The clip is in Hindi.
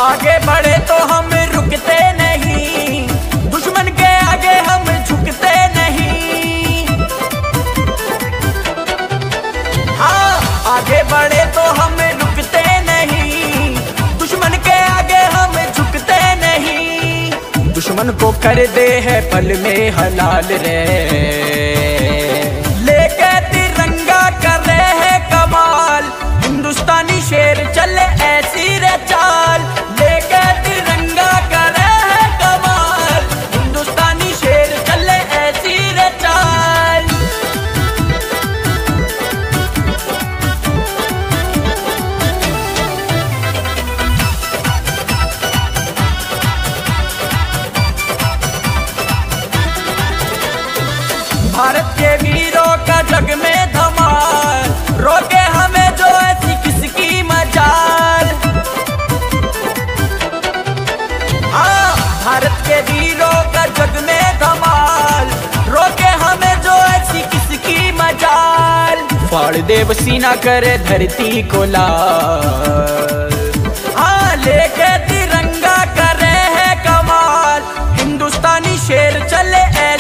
आगे बढ़े तो हम रुकते नहीं, दुश्मन के आगे हम झुकते नहीं। हाँ, आगे बढ़े तो हम रुकते नहीं, दुश्मन के आगे हम झुकते नहीं। दुश्मन को कर दे है पल में हलाल रे, लेके तिरंगा कर रहे हैं कमाल। हिंदुस्तानी शेर चले ऐसी रे चाल, लेके तिरंगा कर रहे हैं कमाल। हिंदुस्तानी शेर चले ऐसी रे चाल। भारत के वीरों का जग में धमाल, रोके हमें जो ऐसी किसकी मजाल। हाँ, भारत के वीरों का जग में धमाल, रोके हमें जो ऐसी किसकी मजाल। फाड़ देव सीना करे धरती को लाल, हाँ लेके तिरंगा करे है कमाल। हिंदुस्तानी शेर चले